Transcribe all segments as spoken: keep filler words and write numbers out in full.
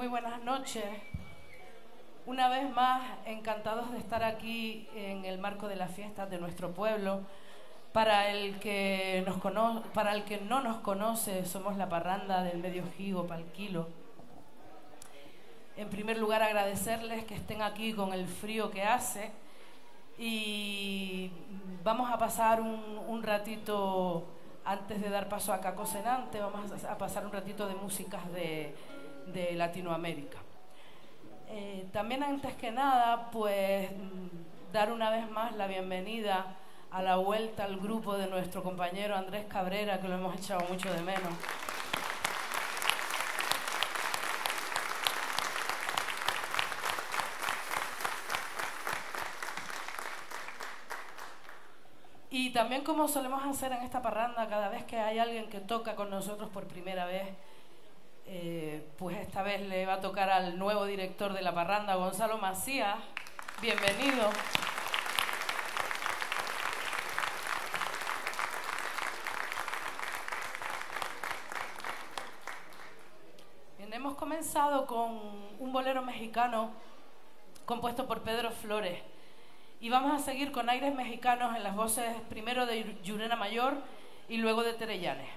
muy buenas noches. Una vez más, encantados de estar aquí en el marco de las fiestas de nuestro pueblo. Para el que nos cono- para el que no nos conoce, somos la parranda del Medio Higo Palquilo. En primer lugar, agradecerles que estén aquí con el frío que hace y vamos a pasar un, un ratito, antes de dar paso a Caco Senante, vamos a pasar un ratito de músicas de, de Latinoamérica. Eh, también antes que nada, pues dar una vez más la bienvenida a la vuelta al grupo de nuestro compañero Andrés Cabrera, que lo hemos echado mucho de menos. Y también, como solemos hacer en esta parranda, cada vez que hay alguien que toca con nosotros por primera vez, eh, pues esta vez le va a tocar al nuevo director de la parranda, Gonzalo Macías. Bienvenido. Bien, hemos comenzado con un bolero mexicano compuesto por Pedro Flores. Y vamos a seguir con aires mexicanos en las voces primero de Yurena Mayor y luego de Terellanes.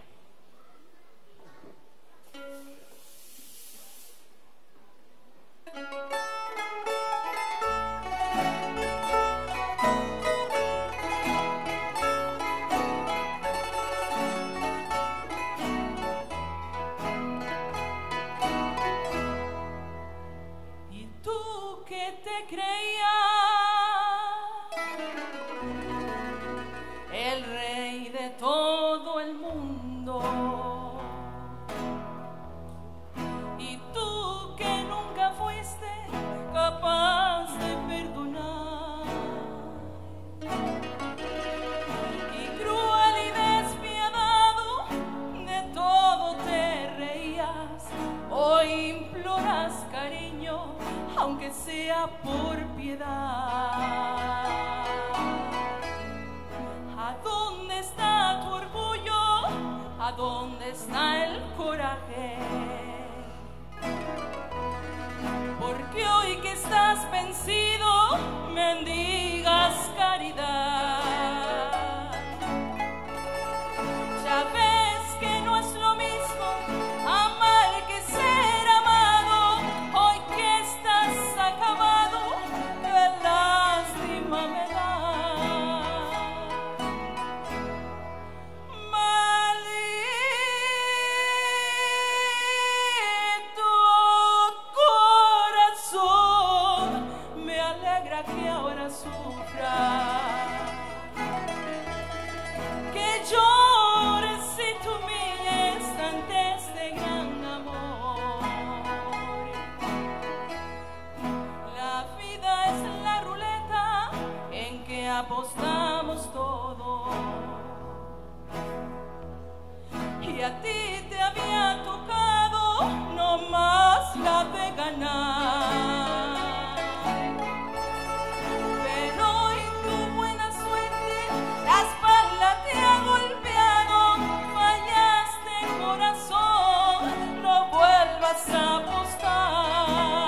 ¿Y tú qué te creías? El rey de todo el mundo. Y tú que nunca fuiste capaz de perdonar. Y cruel y despiadado de todo te reías. Hoy imploras cariño, aunque sea por piedad. ¿A dónde está tu orgullo? ¿A dónde está el coraje? Porque hoy que estás vencido, mendigas caridad. Ya ves que no es lo mismo amar que ser amado. Hoy que estás acabado, qué lástima me da. Que ahora sufra, que llores y te humilles ante este gran amor. La vida es la ruleta en que apostamos todo, y a ti te había tocado no más la de ganar. Te ha golpeado, fallaste corazón, no vuelvas a apostar.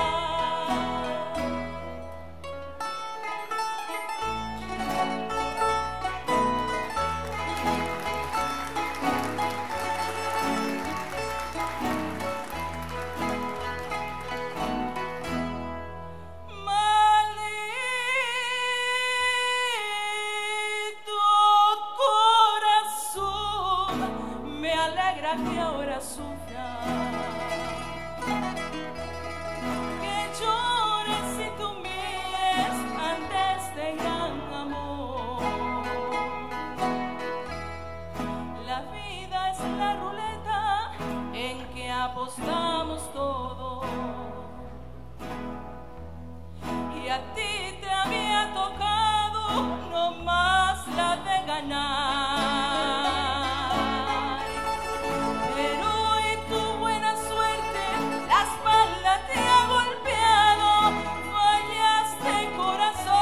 Que ahora sufra, que llores y te humilles ante este gran amor. La vida es la ruleta en que apostamos todo, y a ti te había tocado no más la de ganar. Te ha golpeado, fallaste corazón,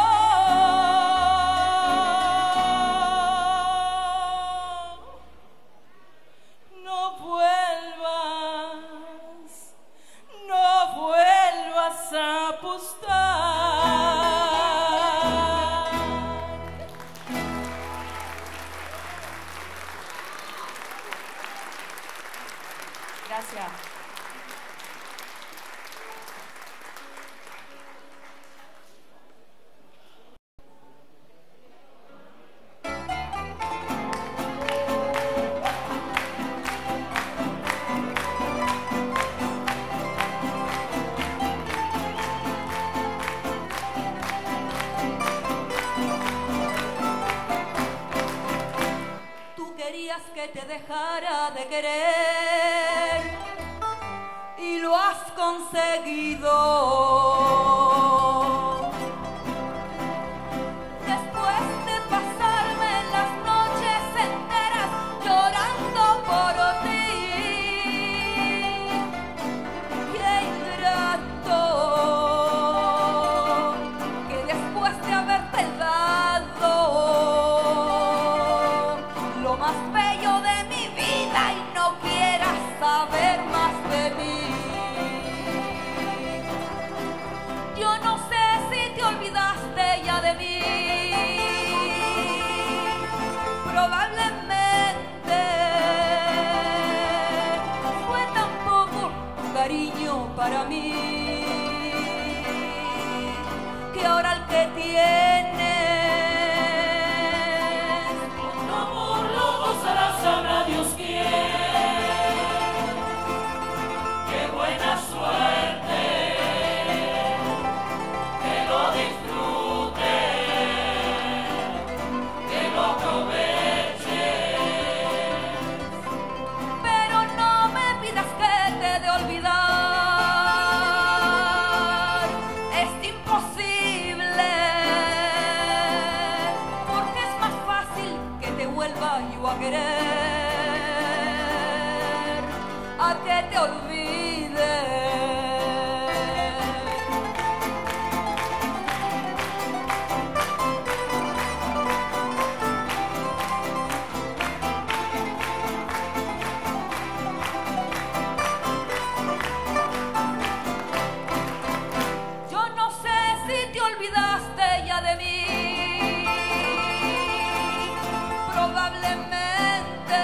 no vuelvas Gracias. Que te dejara de querer y lo has conseguido. Después de pasarme las noches enteras llorando por ti, qué ingrato que después de haberte dado lo más bello de mi vida y no quieras saber más de mí. Yo no sé si te olvidaste ya de mí. Probablemente fue tan poco cariño para mí que ahora el que tiene sabrá Dios quién. Qué buena suerte, que lo disfrute, que lo aproveche. Pero no me pidas que te de olvidar, es imposible, porque es más fácil que te vuelva yo a querer a que te olvide. Yo no sé si te olvidaste ya de mí. Probablemente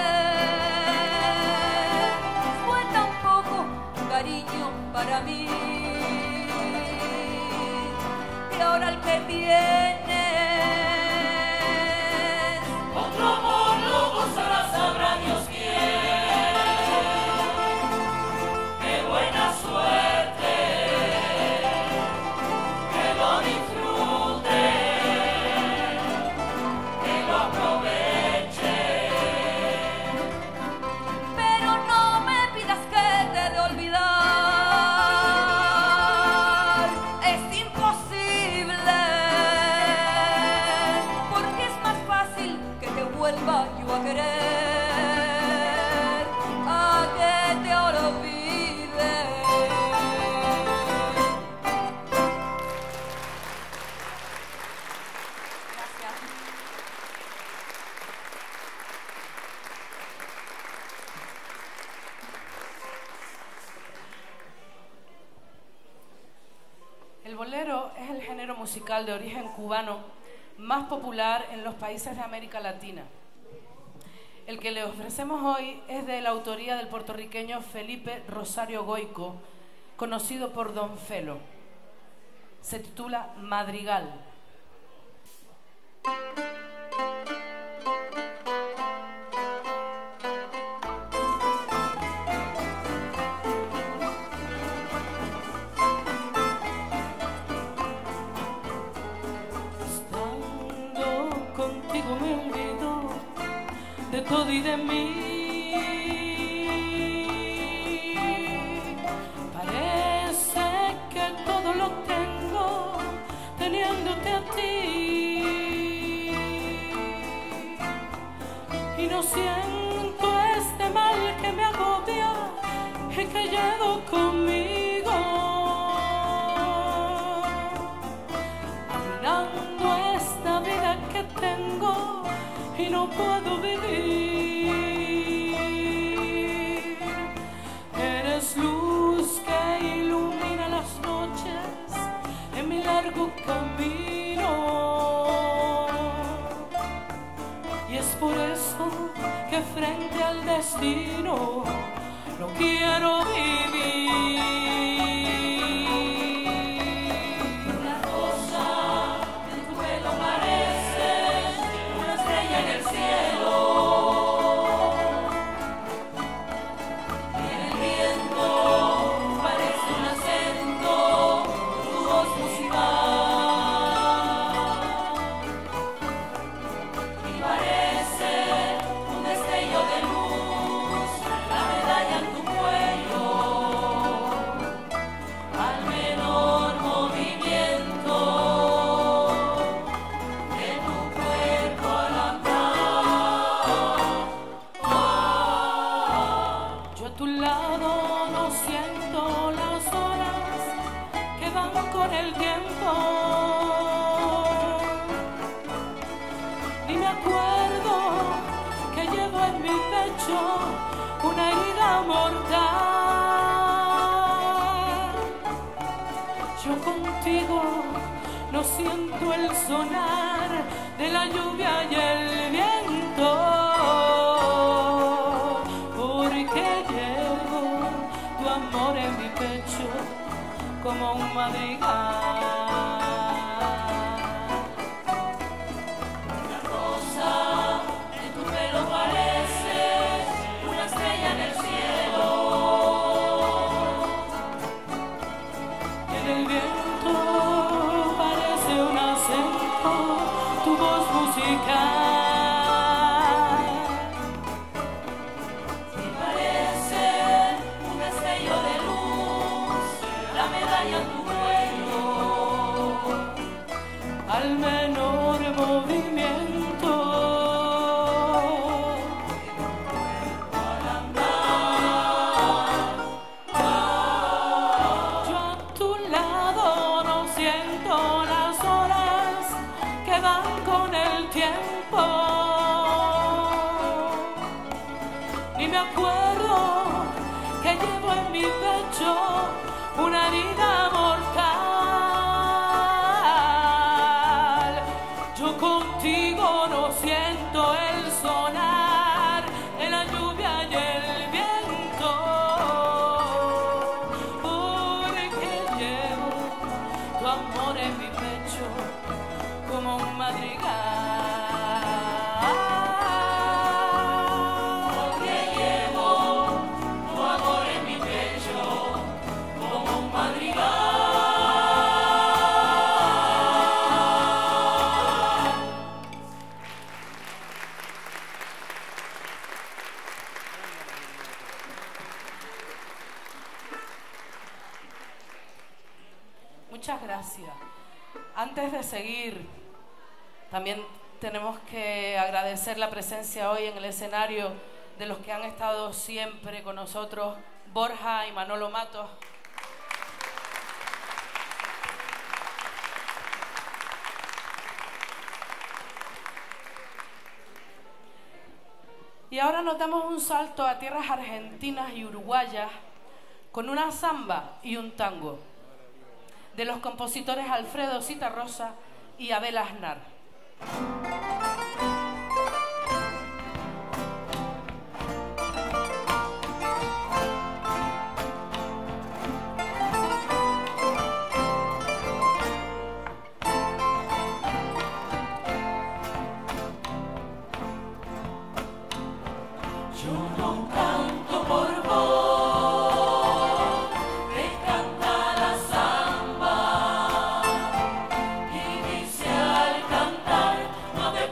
fue tan poco cariño para mí que ahora el que tienes Otro amor lo gozará, sabrá Dios quién. Qué buena suerte, que lo disfrute, que lo aproveche. pero no me pidas que te de olvidar, es imposible, porque es más fácil que te vuelva yo a querer a que te olvide. Gracias. El bolero es el género musical de origen cubano más popular en los países de América Latina. El que le ofrecemos hoy es de la autoría del puertorriqueño Felipe Rosario Goico, conocido por Don Felo. Se titula Madrigal. Estando contigo me olvido de todo y de mí. Parece que todo lo tengo teniéndote a ti. Y no siento este mal que me agobia y que llevo conmigo. Arruinando esta vida que tengo y no puedo vivir. quiero vivir. Una rosa en tu pelo parece una estrella en el cielo. Y en el viento parece un acento, tu voz musical. Y parece un destello de luz, la medalla en tu cuello. Al menor movimiento de tu cuerpo al andar. Yo a tu lado no siento las horas que van con el tiempo, ni me acuerdo que llevo en mi pecho una herida mortal. Yo contigo no siento el sonar de la lluvia y el viento, porque llevo tu amor en mi pecho como un madrigal. Una rosa en tu pelo parece una estrella en el cielo. Y en el viento parece un acento, tu voz musical. Y parece un destello de luz, la medalla en tu cuello. Al menor movimiento Al andar, yo a tu lado no siento las horas que van con el tiempo, ni me acuerdo que llevo en mi pecho una herida mortal. Yo contigo no siento el sonar de la lluvia y el viento, porque llevo tu amor en mi pecho como un madrigal. porque llevo tu amor en mi pecho como un madrigal. Muchas gracias. Antes de seguir, también tenemos que agradecer la presencia hoy en el escenario de los que han estado siempre con nosotros, Borja y Manolo Matos. Y ahora nos damos un salto a tierras argentinas y uruguayas con una samba y un tango de los compositores Alfredo Zitarrosa y Abel Aznar. Yo no canto por vos, te canta la samba y dice al cantar no te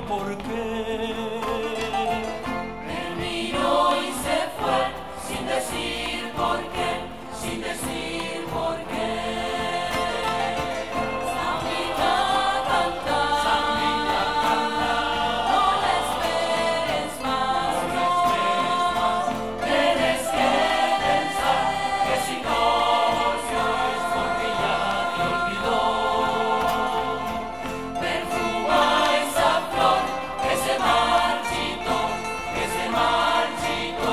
por qué. Terminó y se fue sin decir por qué, sin decir por qué. Sambita canta, Sambita canta, no la esperes más, no esperes más. Tienes que pensar que si no volvió es porque ya te olvidó. Perfuma esa flor que se marchitó, que se marchitó.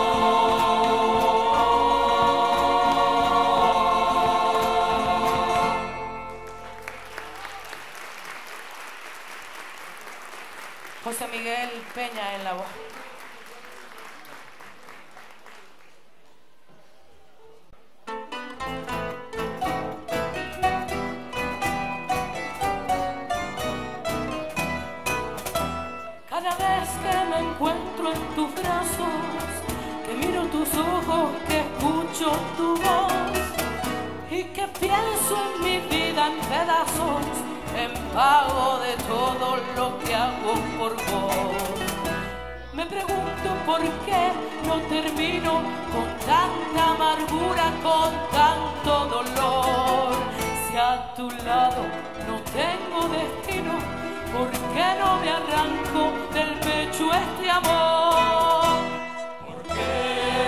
José Miguel Peña en la voz. Cada vez que me encuentro en tus brazos, que miro tus ojos, que escucho tu voz y que pienso en mi vida en pedazos, en pago de todo lo que hago por vos. Me pregunto por qué no termino con tanta amargura, con tanto dolor. Si a tu lado no tengo destino, ¿por qué no me arranco del pecho este amor? ¿Por qué?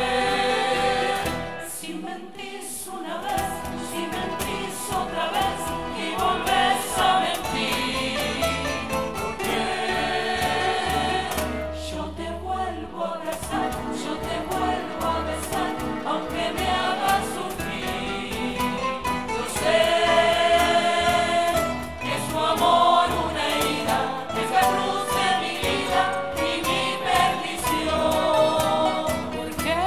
Si mentís una vez, si mentís otra vez y volvés a mentir, ¿por qué? Yo te vuelvo a abrazar, yo te vuelvo a besar, aunque me hagas sufrir. Yo sé que es tu amor una herida, es la cruz de mi vida y mi perdición. ¿Por qué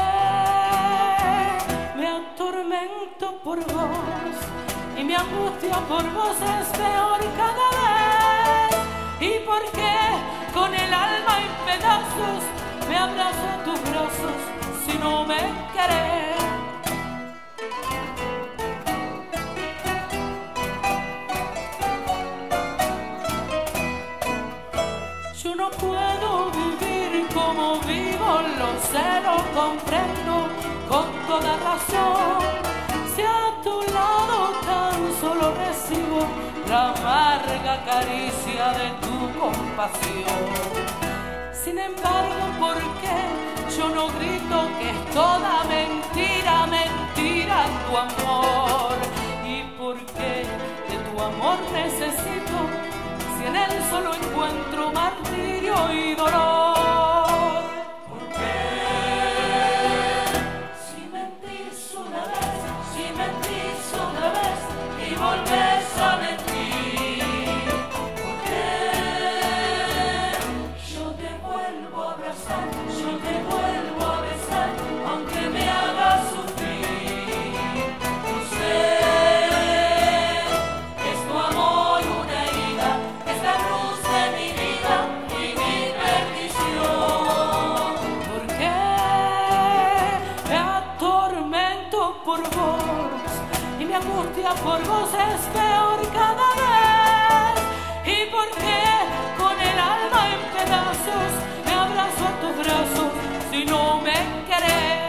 me atormento por vos y mi angustia por vos es peor cada vez? ¿Y por qué con el alma en pedazos me abrazo a tus brazos si no me querés? Yo no puedo vivir como vivo, lo sé, lo comprendo con toda razón. Si a tu lado tan solo recibo la amarga caricia de tu compasión. Sin embargo, ¿por qué yo no grito que es toda mentira, mentira tu amor? ¿Y por qué de tu amor necesito si en él solo encuentro martirio y dolor? ¿Por qué? Si mentís una vez, si mentís otra vez y volvés a mentir, ¿por qué? Yo te vuelvo a abrazar, yo te vuelvo a besar, aunque me hagas sufrir. Yo sé que es tu amor una herida, es la cruz de mi vida y mi perdición. ¿Por qué me atormento por vos y mi angustia por vos es peor cada vez? ¿Y por qué con el alma en pedazos me abrazo a tus brazos si no me querés?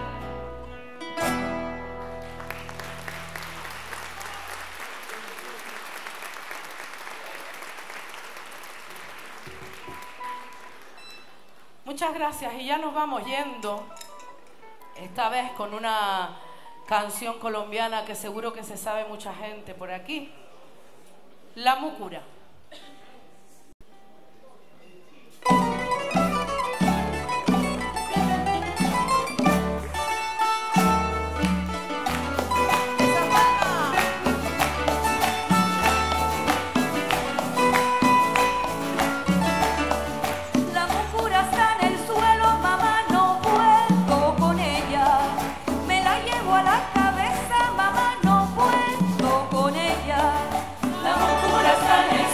Muchas gracias y ya nos vamos yendo, esta vez con una canción colombiana que seguro que se sabe mucha gente por aquí, La Mucura. La mucura está en el suelo, mamá, no puedo con ella. Me la llevo a la cabeza, mamá, no puedo con ella. La mucura está en el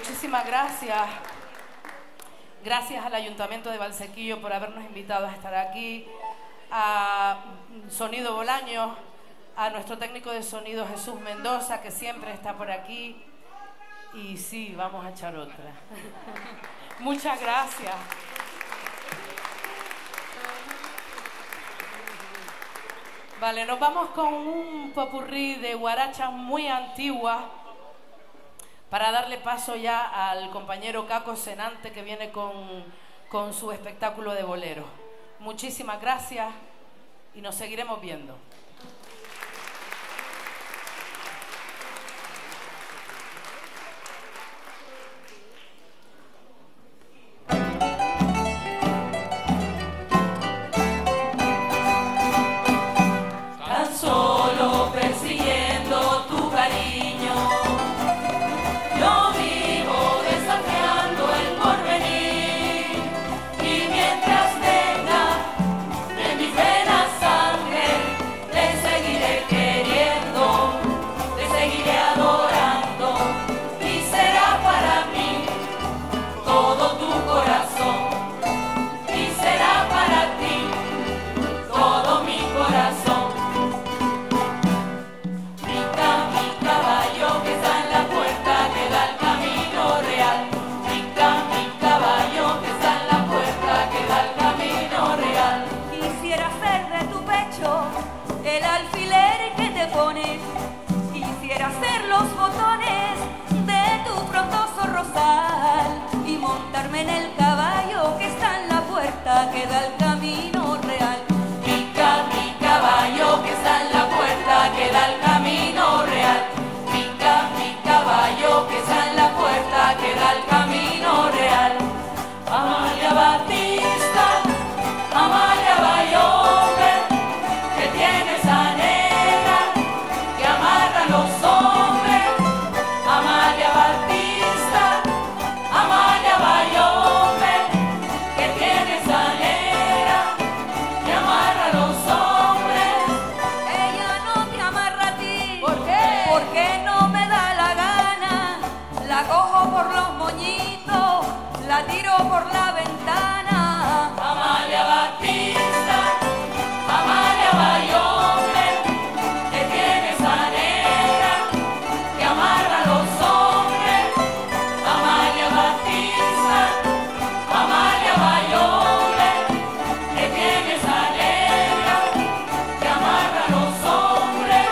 muchísimas gracias. Gracias al Ayuntamiento de Valsequillo por habernos invitado a estar aquí, a Sonido Bolaños, a nuestro técnico de sonido Jesús Mendoza, que siempre está por aquí. Y sí, vamos a echar otra. Muchas gracias. Vale, nos vamos con un popurrí de guarachas muy antiguas para darle paso ya al compañero Caco Senante, que viene con, con su espectáculo de bolero. Muchísimas gracias y nos seguiremos viendo. Quisiera ser los botones de tu frondoso rosal y montarme en el caballo que está en la puerta que da al camino real. Pica mi caballo que está en la puerta que da al camino real. Pica mi caballo que está en la puerta que da al camino real. Amalia Batista, Amalia Bayombe, que tiene esa negra que amarra a los hombres. Amalia Batista, Amalia Bayombe, que tiene esa negra que amarra a los hombres. Ella no te amarra a ti. ¿Por qué? Porque no me da la gana. La cojo por los moñitos, la tiro por la ventana. Amalia Batista, Amalia Bayombe, que tiene esa negra que amarra a los hombres. Amalia Batista, Amalia Bayombe, que tiene esa negra que amarra a los hombres.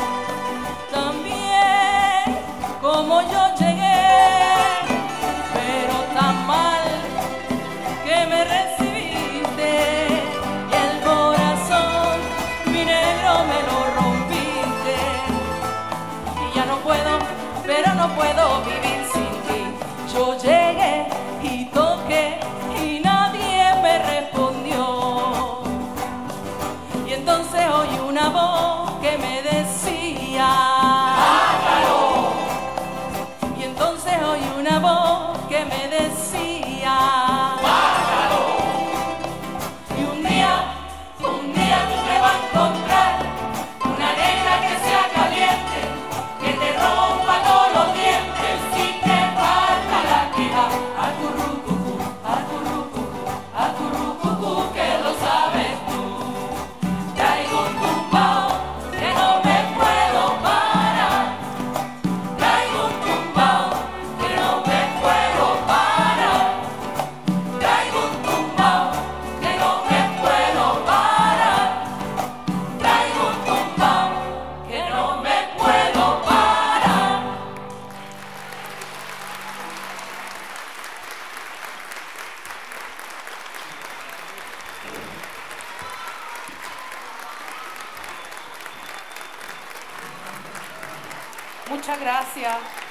También como yo llegué, pero tan mal que me recibiste, y el corazón, mi negro, me lo rompiste, y ya no puedo, pero no puedo vivir sin ti. Yo llegué y toqué y nadie me respondió, y entonces oí una voz que me decía, ¡bárbaro! Y entonces oí una voz que me decía, ¡bárbaro! Y un día, un día tú te vas a encontrar una negra que sea caliente, que te rompa todos los dientes y te falta la queja. Acurrucucú, acurrucucú, acurrucucú, que lo sabes tú. Traigo un tumbao que no me puedo parar. Traigo un tumbao que no me puedo parar. Traigo un tumbao que no me puedo parar. Traigo un tumbao que no me puedo parar. Muchas gracias.